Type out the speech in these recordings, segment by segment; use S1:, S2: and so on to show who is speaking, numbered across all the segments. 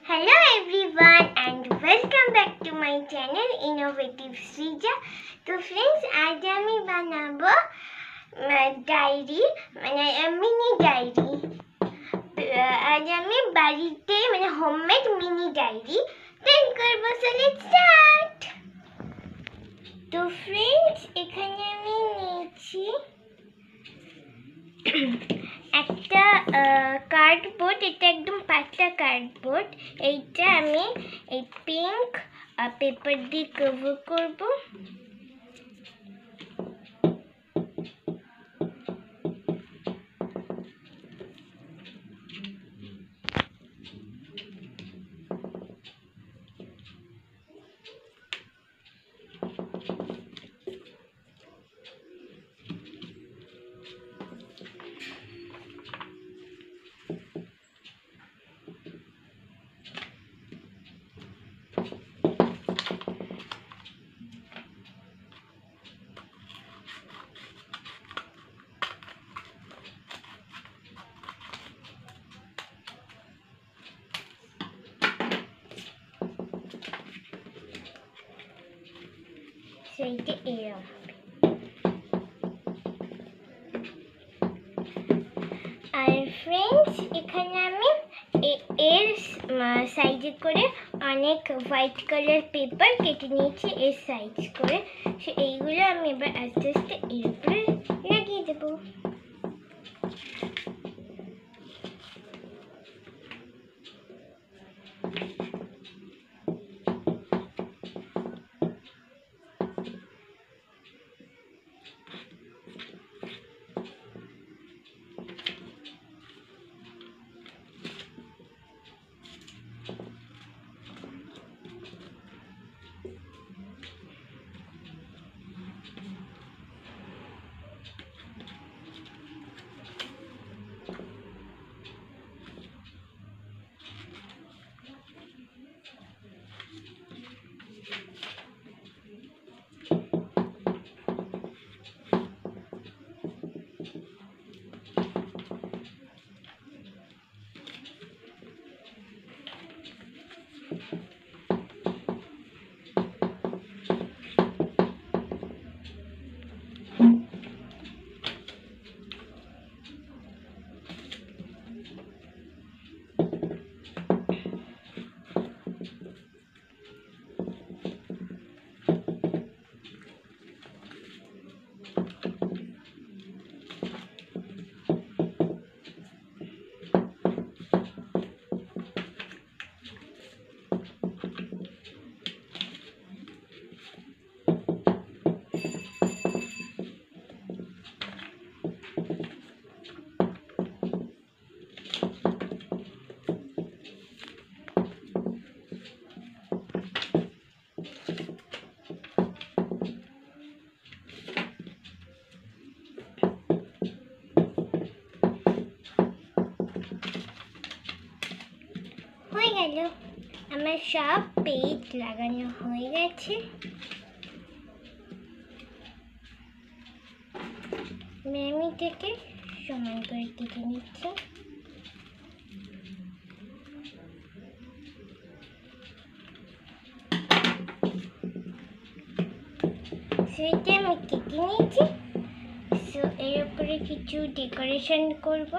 S1: Hello everyone and welcome back to my channel Innovative Srija. তো friends आज আমি বানাবো ডায়েরি মিনি ডায়েরি। আজ আমি বাড়িতে হোমমেড মিনি ডায়েরি তৈরি করব। So let's start. তো फ्रेंड्स এখানে আমি নিয়েছি একটা কার্ডবোর্ড। এটা একদম পাতলা কার্ডবোর্ড। এইটা আমি এই পিঙ্ক পেপার দিয়ে কভার করব। সেইটা এরকম। আর ফ্রেন্ডস এখানে আমি এর সাইজে করে অনেক হোয়াইট কালার পেপার কেটে নিয়েছি এর সাইজ করে। সো এইগুলো আমি এবার আস্তে আস্তে এর উপরে লাগিয়ে দেবো। হয়ে গেল, আমার সব পেজ লাগানো হয়ে গেছে। আমি এটাকে সমান করে কেটে নিচ্ছি। সেটা আমি কেটে নিয়েছি। সো এর উপরে কিছু ডেকোরেশন করব।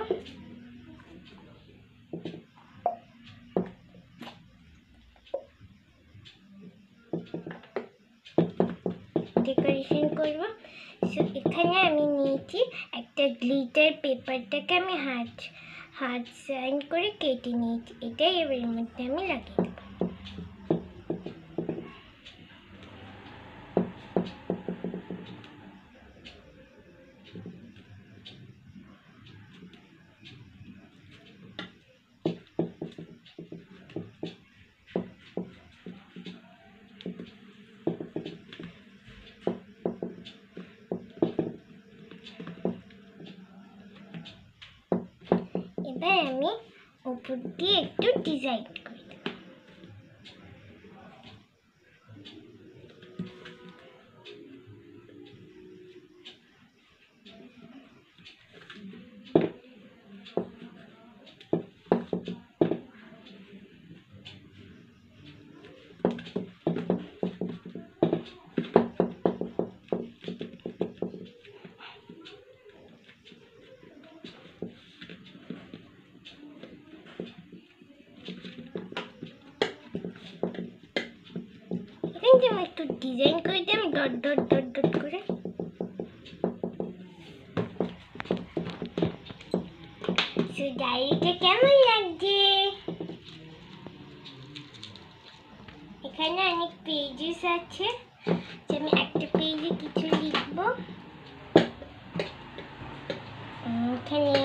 S1: সো এখানে আমি নিয়েছি একটা গ্লিটার পেপারটাকে আমি হার্ট সাইন করে কেটে নিয়েছি। এটাই এর মধ্যে আমি লাগিয়ে দেবো। এবার আমি উপর দিয়ে একটু ডিজাইন করি। যেমন একটু ডিজাইন করে দিলাম ডট ডট ডট ডট করে। ডায়েরিটা কেমন লাগছে? এখানে অনেক পেজেস আছে, আমি একটা পেজে কিছু লিখবো। এখানে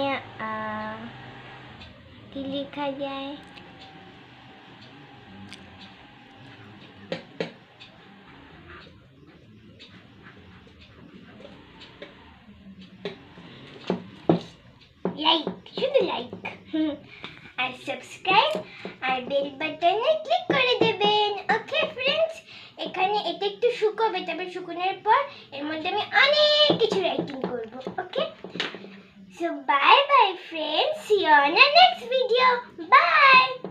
S1: কি লেখা যায়? লাইক, শুধু লাইক আর সাবস্ক্রাইব আর বেল বাটনে ক্লিক করে দেবেন। ওকে ফ্রেন্ডস, এখানে এটা একটু শুকাবে, তারপর শুকানোর পর এর মধ্যে আমি অনেক কিছু রাইটিং করব। Okay, so bye bye friends, see you on the next video. By.